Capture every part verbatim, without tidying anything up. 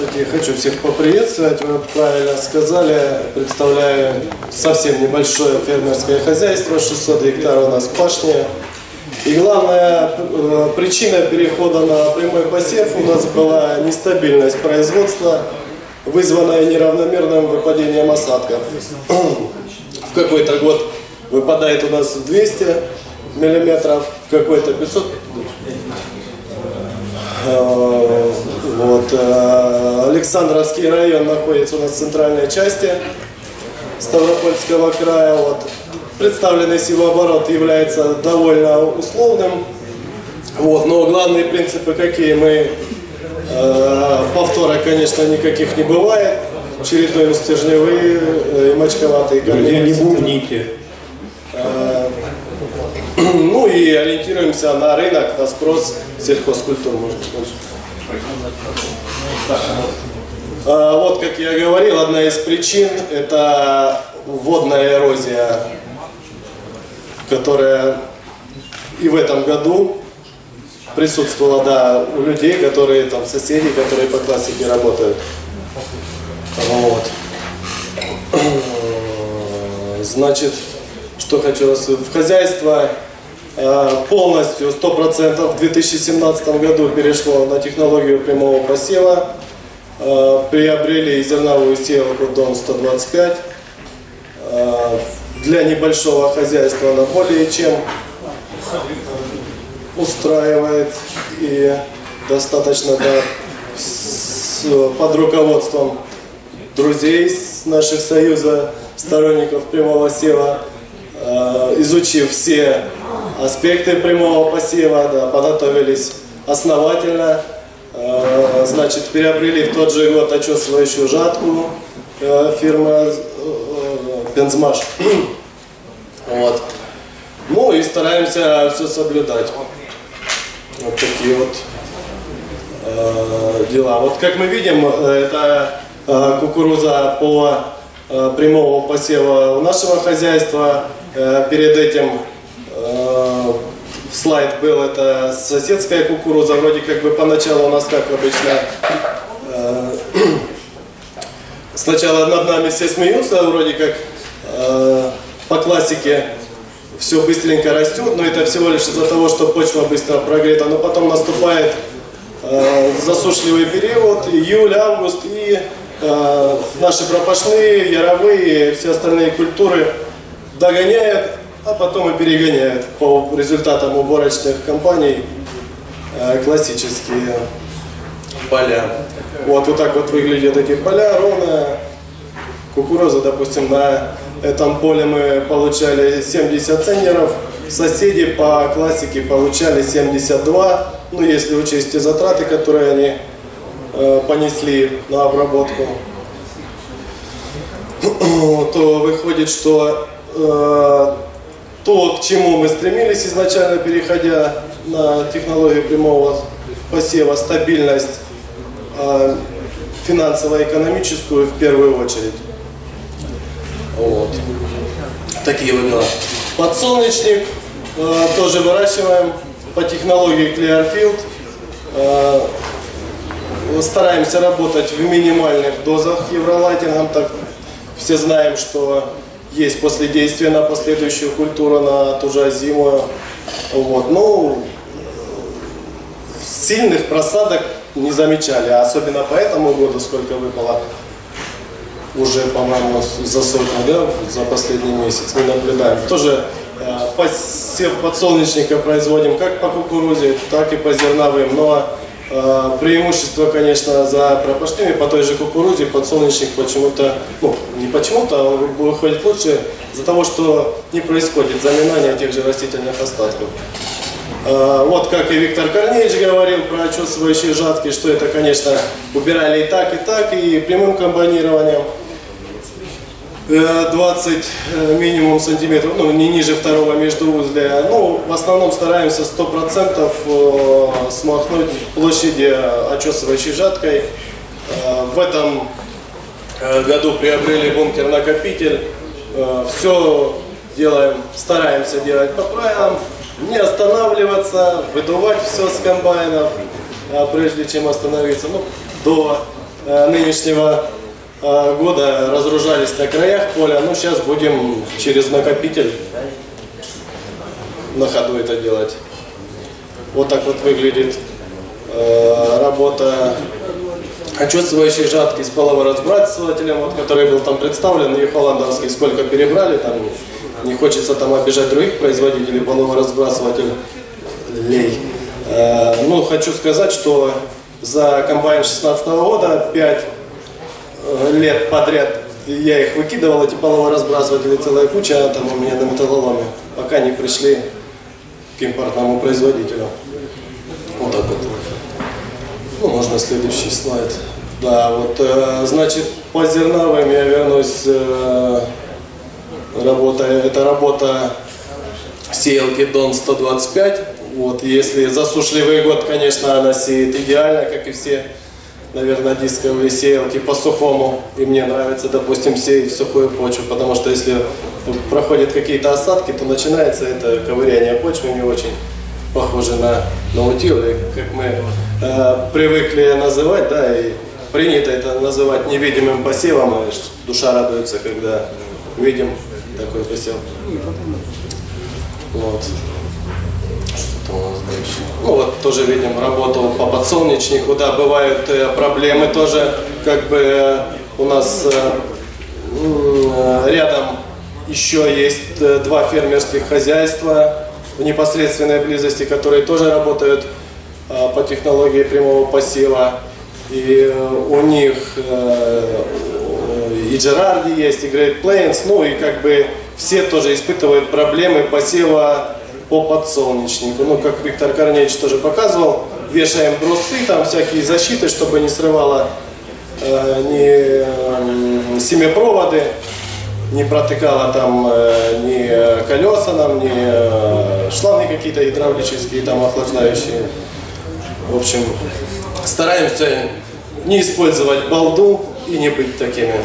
Здравствуйте, хочу всех поприветствовать. Вы правильно сказали, представляю совсем небольшое фермерское хозяйство, шестьсот гектаров у нас пашня. И главная э, причина перехода на прямой посев у нас была нестабильность производства, вызванная неравномерным выпадением осадков. В какой-то год выпадает у нас двести миллиметров, в какой-то пятьсот. Вот. Александровский район находится у нас в центральной части Ставропольского края. Вот. Представленный силооборот является довольно условным. Вот. Но главные принципы какие? Мы э, повторок, конечно, никаких не бывает. Чередуем стержневые и мочковатые корневые. Не бубните. Э, ну и ориентируемся на рынок, на спрос сельхозкультур, может быть. А, вот, как я говорил, одна из причин – это водная эрозия, которая и в этом году присутствовала, да, у людей, которые там соседи, которые по классике работают. Вот. Значит, что хочу раз в хозяйство. Полностью, сто процентов в две тысячи семнадцатом году перешло на технологию прямого посева. Приобрели зерновую сеялку Дон сто двадцать пять. Для небольшого хозяйства она более чем устраивает. И достаточно, да, с, под руководством друзей с наших союза, сторонников прямого сева, изучив все аспекты прямого посева, да, подготовились основательно, э, значит, приобрели в тот же год очесывающую жатку э, фирмы э, Бензмаш. Вот. Ну и стараемся все соблюдать. Вот такие вот э, дела. Вот как мы видим, это э, кукуруза по э, прямого посева у нашего хозяйства. Э, перед этим слайд был, это соседская кукуруза, вроде как бы поначалу у нас, как обычно, э, сначала над нами все смеются, вроде как э, по классике все быстренько растет, но это всего лишь из-за того, что почва быстро прогрета, но потом наступает э, засушливый период, июль, август, и э, наши пропашные, яровые, все остальные культуры догоняют, а потом и перегоняют по результатам уборочных кампаний э, классические поля. Вот, вот так вот выглядят эти поля, ровная кукуруза, допустим, на этом поле мы получали семьдесят центнеров, соседи по классике получали семьдесят два, ну если учесть те затраты, которые они э, понесли на обработку, то выходит, что э, то, к чему мы стремились изначально, переходя на технологию прямого посева, стабильность э, финансово-экономическую в первую очередь. Вот. Такие вот дела. Подсолнечник э, тоже выращиваем по технологии Clearfield. Э, стараемся работать в минимальных дозах евролайтингом, так все знаем, что есть последействие на последующую культуру, на ту же озимую. Вот. Ну, сильных просадок не замечали, особенно по этому году, сколько выпало, уже, по-моему, за сотню, да, за последний месяц мы наблюдаем. Тоже э, посев подсолнечника производим как по кукурузе, так и по зерновым, но э, преимущество, конечно, за пропашными. По той же кукурузе подсолнечник почему-то, ну, не почему-то, а выходит лучше из-за того, что не происходит заминания тех же растительных остатков. Э, вот как и Виктор Корнеевич говорил про очесывающие жатки, что это, конечно, убирали и так, и так, и прямым комбинированием. двадцать минимум сантиметров, ну не ниже второго междуузля. Ну, в основном стараемся сто процентов смахнуть площади очесывающей жаткой. В этом году приобрели бункер-накопитель. Все делаем, стараемся делать по правилам, не останавливаться, выдувать все с комбайнов, прежде чем остановиться. Ну, до э, нынешнего э, года разгружались на краях поля. Ну, сейчас будем через накопитель на ходу это делать. Вот так вот выглядит э, работа очесывающей жатки с половоразбрасывателем, вот, который был там представлен, и холландовский, сколько перебрали, там не хочется там обижать других производителей половоразбрасывателей. Э, ну, хочу сказать, что за комбайн шестнадцатого года пять лет подряд я их выкидывал, эти половоразбрасыватели, целая куча там у меня на металлоломе, пока не пришли к импортному производителю. Вот так вот. Ну, можно следующий слайд. Да, вот, э, значит, по зерновым я вернусь. Э, работа, это работа сеялки Дон сто двадцать пять. Вот, если засушливый год, конечно, она сеет идеально, как и все, наверное, дисковые сеялки по сухому. И мне нравится, допустим, сеять в сухую почву, потому что если проходят какие-то осадки, то начинается это ковыряние почвы не очень похоже на, на утил, и как мы э, привыкли называть, да, и принято это называть невидимым посевом, и душа радуется, когда видим такой посев. Вот. Что-то у нас дальше. Ну вот тоже видим работу по подсолнечнику, да, бывают э, проблемы тоже, как бы э, у нас э, э, рядом еще есть э, два фермерских хозяйства в непосредственной близости, которые тоже работают э, по технологии прямого посева. И э, у них э, и Джерарди есть, и Great Plains, ну и как бы все тоже испытывают проблемы посева по подсолнечнику. Ну, как Виктор Корнеевич тоже показывал, вешаем брусы, там всякие защиты, чтобы не срывало э, ни э, семяпроводы, не протыкало там э, ни колеса нам, ни э, шланги какие-то гидравлические, там охлаждающие. В общем, стараемся не использовать балду и не быть такими.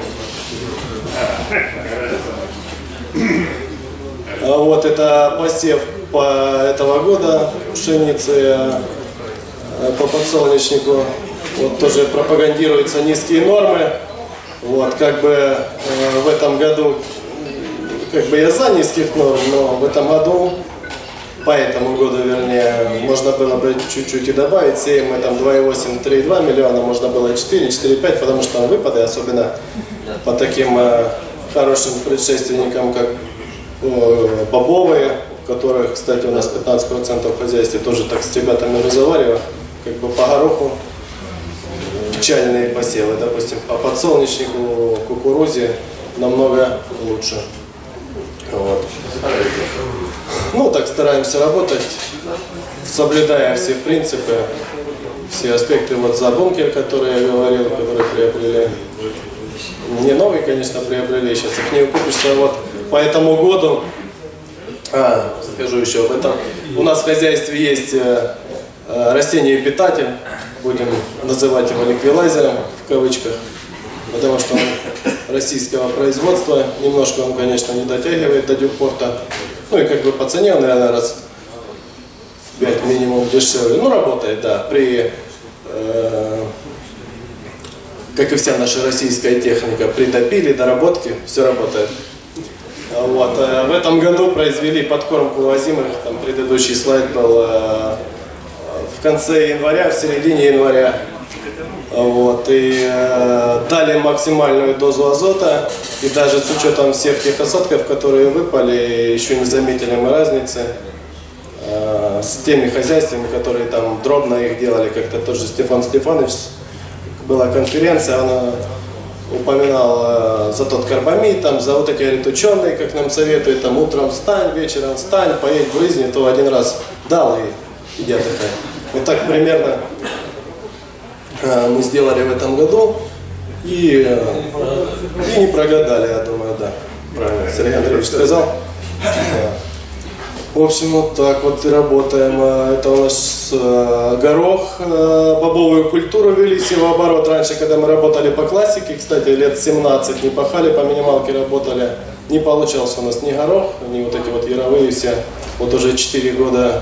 А вот это посев по этого года пшеницы по подсолнечнику. Вот тоже пропагандируются низкие нормы. Вот, как бы э, в этом году, как бы я за низких норм, но в этом году, по этому году, вернее, можно было бы чуть-чуть и добавить. Сеем мы там два и восемь — три и два миллиона, можно было четыре — четыре и пять, потому что там выпады, особенно по таким э, хорошим предшественникам, как э, бобовые, которых, кстати, у нас пятнадцать процентов в хозяйстве, тоже так с ребятами разговариваю, как бы по гороху. Печальные посевы, допустим, по подсолнечнику, кукурузе намного лучше. Вот. Ну, так стараемся работать, соблюдая все принципы, все аспекты. Вот за бункер, который я говорил, который приобрели. Не новый, конечно, приобрели, сейчас их не купишься. Вот по этому году, а, скажу еще об этом, у нас в хозяйстве есть э, э, растение-питатель. Будем называть его ликвилайзером в кавычках, потому что он российского производства. Немножко он, конечно, не дотягивает до Дюпорта. Ну и как бы по цене он, наверное, раз в пять минимум дешевле. Ну, работает, да. При, э, как и вся наша российская техника, при допиле, доработке, все работает. Вот. В этом году произвели подкормку озимых. Там предыдущий слайд был э, в конце января, в середине января. Вот, и э, дали максимальную дозу азота, и даже с учетом всех тех осадков, которые выпали, еще не заметили мы разницы э, с теми хозяйствами, которые там дробно их делали. Как-то тот же Стефан Стефанович, была конференция, он упоминал э, за тот карбамид, там, за вот эти, говорит, ученые, как нам советуют, там, утром встань, вечером встань, поедь в жизни, то один раз дал и иди отдыхай. Вот так примерно мы сделали в этом году и, и не прогадали, я думаю, да. Правильно, Сергей Андреевич сказал. В общем, вот так вот и работаем. Это у нас горох, бобовую культуру ввели в оборот. Раньше, когда мы работали по классике, кстати, лет семнадцать не пахали, по минималке работали, не получался у нас ни горох, ни вот эти вот яровые все. Вот уже четыре года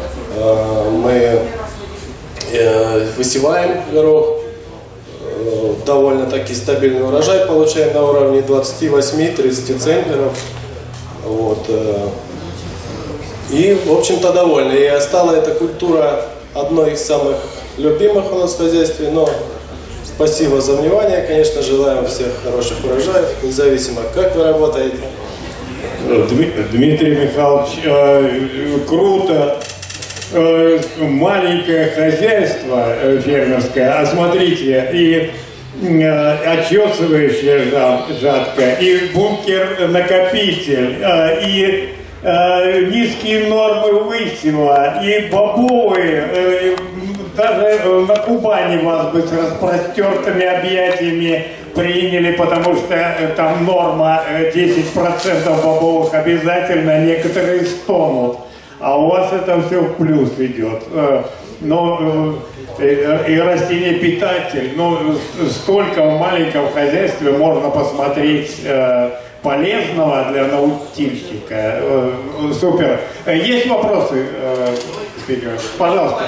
мы высеваем горох, довольно-таки стабильный урожай получаем на уровне двадцати восьми-тридцати центнеров. Вот. И, в общем-то, довольны. И стала эта культура одной из самых любимых у нас в хозяйстве. Но спасибо за внимание. Конечно, желаем всех хороших урожаев, независимо, как вы работаете. Дмитрий Михайлович, э, круто. Э, маленькое хозяйство э, фермерское, а смотрите, и э, очесывающая жатка, и бункер-накопитель, э, и э, низкие нормы высева, и бобовые, э, даже на Кубани вас бы с распростертыми объятиями приняли, потому что там норма десять процентов бобовых обязательно, некоторые стонут. А у вас это все в плюс идет. Но и растениепитатель, ну столько в маленьком хозяйстве можно посмотреть полезного для наутильщика. Супер. Есть вопросы? Пожалуйста.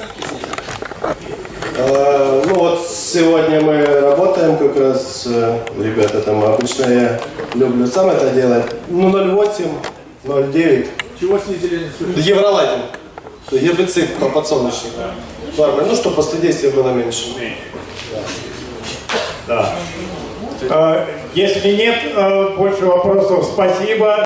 Ну вот сегодня мы работаем как раз, ребята, там обычно я люблю сам это делать. Ну ноль восемь, ноль девять. Чего снизили? Евроладин. Гербицид по подсолнечнику. Фармер, ну, чтобы после действия было меньше. Да. Да. Если нет больше вопросов, спасибо.